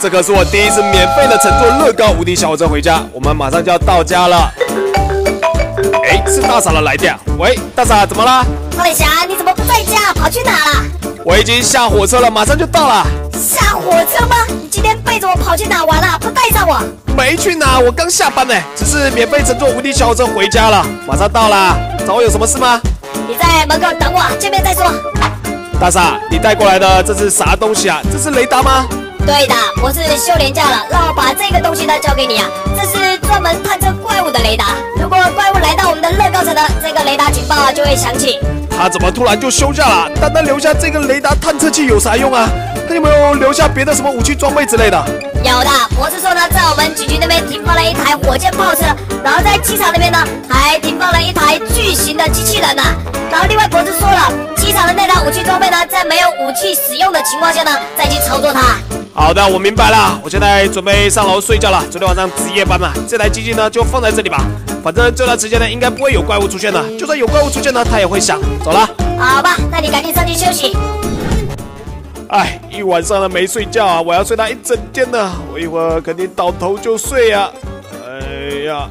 这可是我第一次免费的乘坐乐高无敌小火车回家，我们马上就要到家了。哎，是大傻的来电。喂，大傻，怎么了？ 超李侠，你怎么不在家？跑去哪了？ 我已经下火车了，马上就到了。 下火车吗？你今天背着我跑去哪玩了？不带上我？ 没去哪，我刚下班呢，只是免费乘坐无敌小火车回家了，马上到啦。找我有什么事吗？ 你在门口等我，见面再说。 大傻，你带过来的这是啥东西啊？这是雷达吗？ 对的，我是休年假了，让我把这个东西呢交给你啊。这是专门探测怪物的雷达，如果怪物来到我们的乐高城呢，这个雷达警报啊就会响起。 他怎么突然就休假了？单单留下这个雷达探测器有啥用啊？他有没有留下别的什么武器装备之类的？ 有的，博士说呢，在我们警局那边停放了一台火箭炮车，然后在机场那边呢还停放了一台巨型的机器人呢。然后另外博士说了，机场的那台武器装备呢，在没有武器使用的情况下呢，再去操作它。 好的，我明白了，我现在准备上楼睡觉了。昨天晚上值夜班嘛，这台机器呢就放在这里吧。反正这段时间呢，应该不会有怪物出现的。就算有怪物出现呢，它也会响。走了。 好吧，那你赶紧上去休息。 哎，一晚上了没睡觉啊，我要睡它一整天呢。我一会儿肯定倒头就睡啊。哎呀。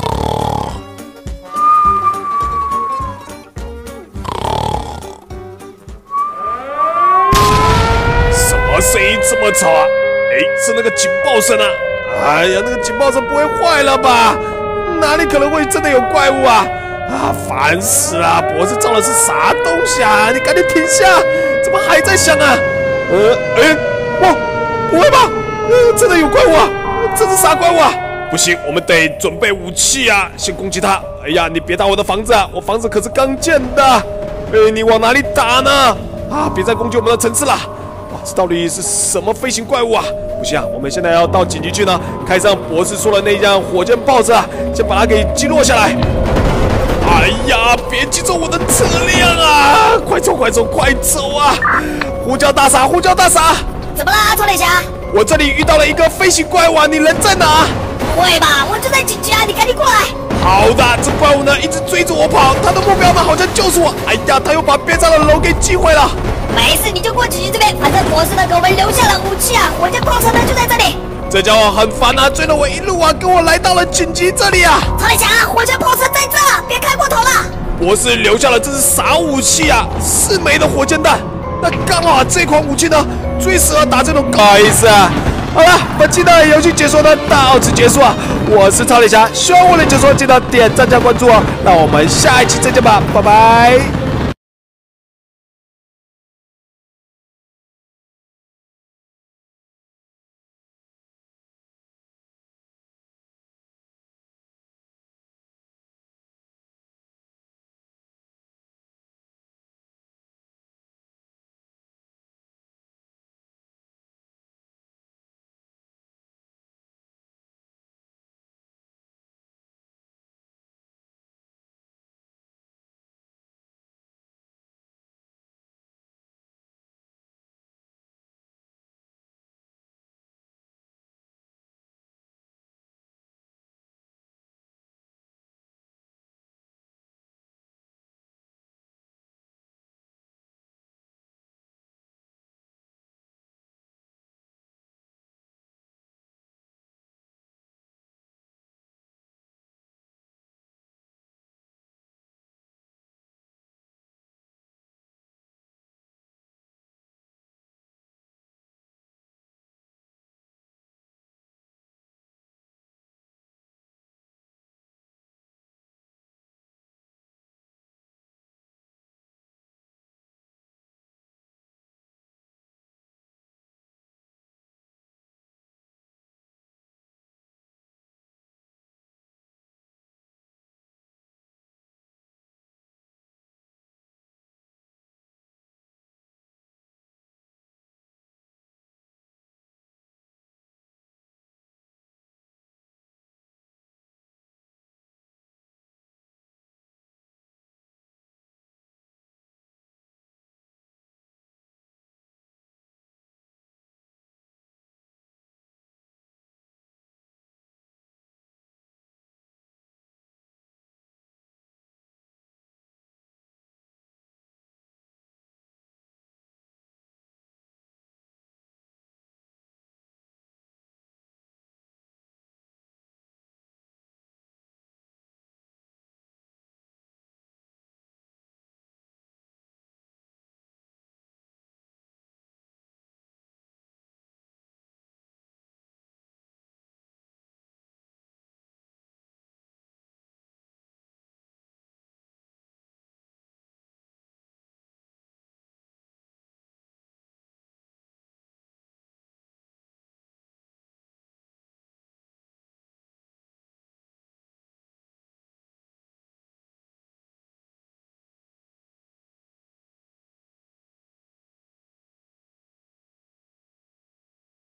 什么声音这么吵啊？哎，是那个警报声啊！哎呀，那个警报声不会坏了吧？哪里可能会真的有怪物啊？啊，烦死了！博士照的是啥东西啊？你赶紧停下！怎么还在响啊？哇，不会吧？真的有怪物啊！这是啥怪物啊？不行，我们得准备武器啊！先攻击它！哎呀，你别打我的房子啊！我房子可是刚建的！哎，你往哪里打呢？啊，别再攻击我们的城市了！哇，这到底是什么飞行怪物啊？不行啊，我们现在要到警局去呢，开上博士说的那辆火箭炮车啊，先把它给击落下来。哎呀，别击中我的车辆啊！快走快走快走啊！呼叫大傻，呼叫大傻！ 怎么啦，超李侠？ 我这里遇到了一个飞行怪物啊，你人在哪？ 不会吧，我就在警局啊，你赶紧过来！ 好的，这怪物呢一直追着我跑，它的目标呢好像就是我。哎呀，它又把边上的楼给击毁了。 没事，你就过警局这边，反正博士呢给我们留下了武器啊，火箭炮车呢就在这里。 这家伙很烦啊，追了我一路啊，跟我来到了警局这里啊。 超李侠，火箭炮车在这，别开过头了。 博士留下了这是啥武器啊？4枚的火箭弹。那刚好这款武器呢最适合打这种高意思啊。好了，本期的游戏解说呢到此结束啊。我是超李侠，希望我的解说记得点赞加关注哦。那我们下一期再见吧，拜拜。